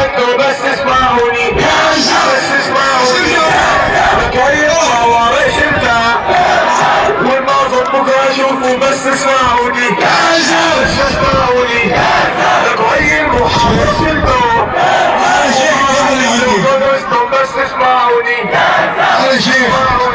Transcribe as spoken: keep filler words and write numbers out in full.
انتوا بس اسمعوني بس اسمعوني بكير وورق شمتع والمعظم بكره اشوفه بس اسمعوني بس اسمعوني بكير وحاول شمتع بس اسمعوني